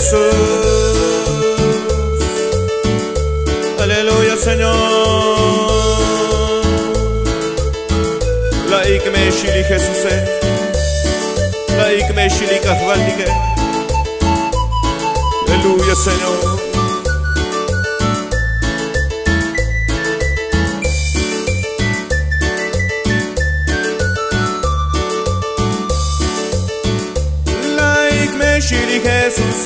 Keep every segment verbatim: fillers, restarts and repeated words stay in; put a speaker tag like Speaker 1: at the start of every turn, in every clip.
Speaker 1: Jesús. Aleluya, Señor. La ikme shili Jesús. La ikme shili kahvaldige. Aleluya, Señor. Shiri Jesús,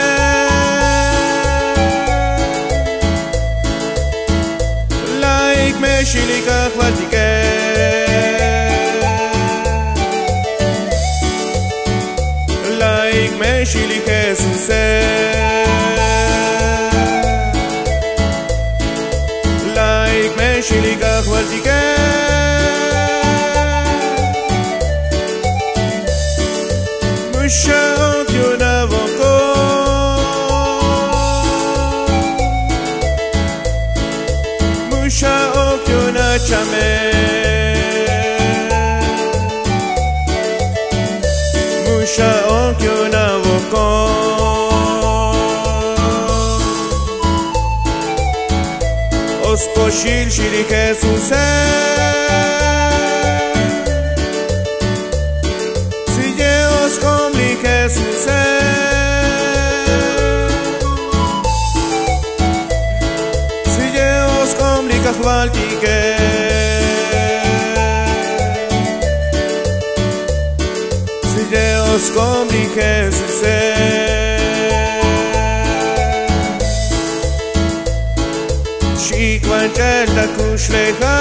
Speaker 1: like me shiri kahvaltige, like me shiri Jesús, like me shiri kahvaltige. Musha Musha okyona chame, Musha okyona voko, Ospo shil shiri Jesús, si ye oskomli Jesús, kahvaltige, si Dios con mi Jesús, shikwan chelta kushlecha,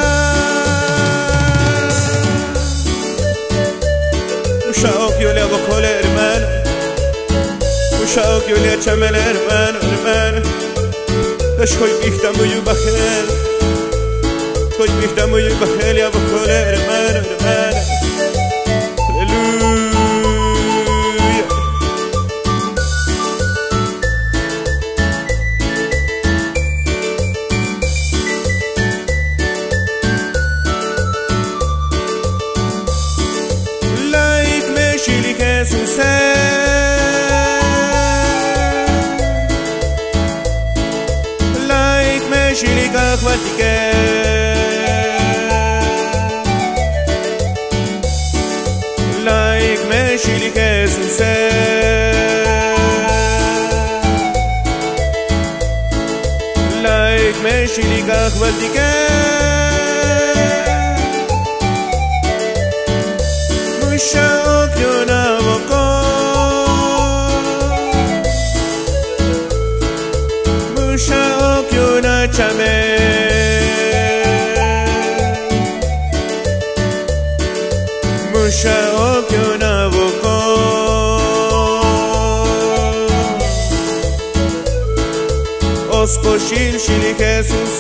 Speaker 1: Mushaok yo le hago cole hermano, Mushaok yo le chamel hermano, hermano. Estoy pista muy bajel, estoy pista muy bajel ya bajo la hermana, hermana. Aleluya. Like me shili Jesús. Shili kahvaltige, like me shili Jesús, like me shili kahvaltige, Musha okyona voko, Musha okyona chame, Musha okyona voko, Ospo shil shili Jesús,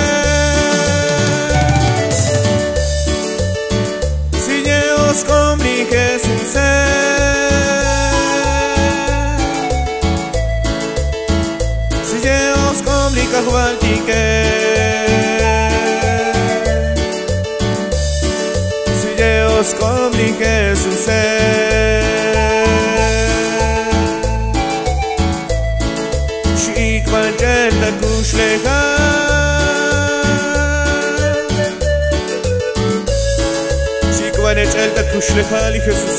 Speaker 1: si ye oskomli Jesús, si ye oskomli kahvaltige, si ye oskomli Jesús, shikwan chelta kushlecha, shikwan chelta kushlecha li Jesús,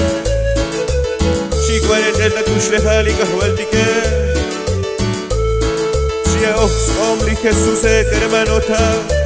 Speaker 1: shikwan chelta kushlecha li kahvaltige. Oskomli Jesús, hermanota.